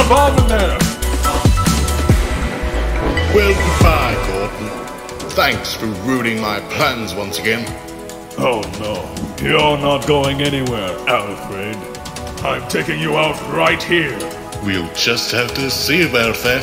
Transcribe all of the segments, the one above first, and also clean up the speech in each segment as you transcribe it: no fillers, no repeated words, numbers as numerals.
bomb in there! Well, goodbye, Gordon. Thanks for ruining my plans once again. Oh no, you're not going anywhere, Alfred. I'm taking you out right here. We'll just have to see about that.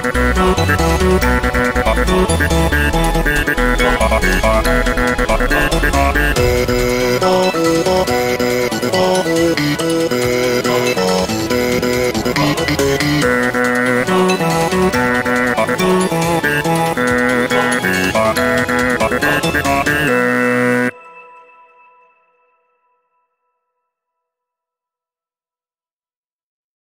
Bye.